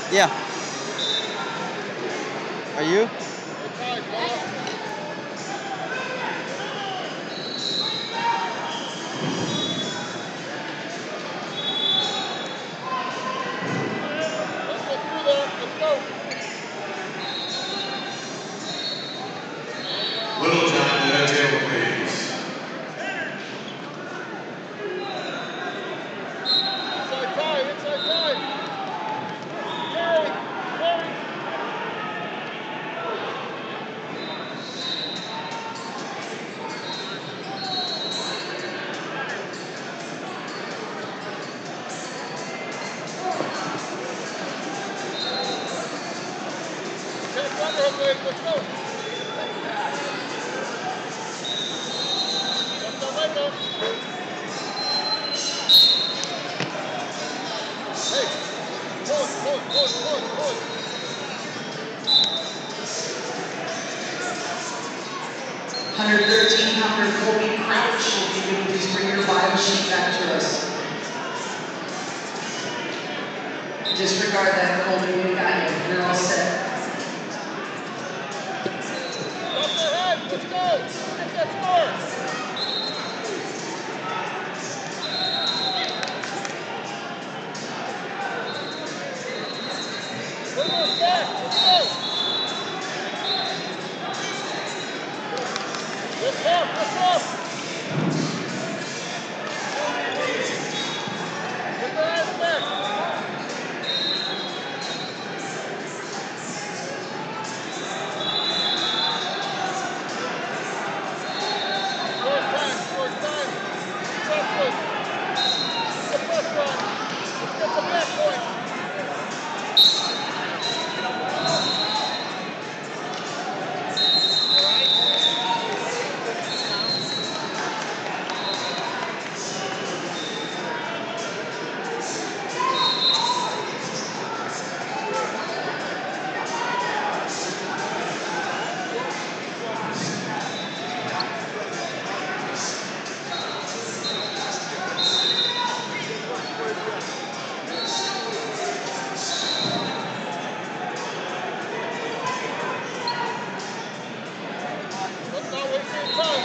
Yeah. Are you? Little John to that table, please. Inside tie, inside tie. Carry, carry. Take underhook, ladies, let's go. Let go. Hey, pull it, pull it, pull it, pull it, pull it. 113-pounder Colby Crouch will be able to bring your bio sheet back to us. Disregard that, Colby. We got you. You're all set. Off their head, let's go. Get that score. Put those back, let's go. Lift up, lift up. Get their eyes back. Short time, short time. Press. Get the press on. Let's get the back point. Let's not waste any time.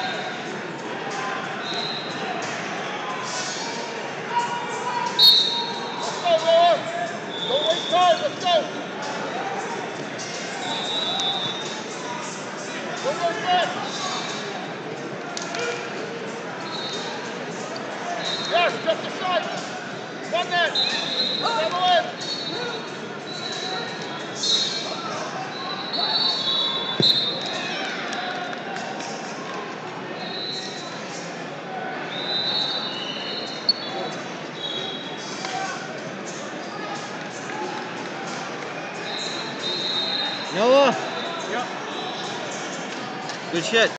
Let's go, Noah. Don't waste time. Let's go. Bring those back. Yes, just the shot. One net. Settle in. Noah? Yep. Good shit.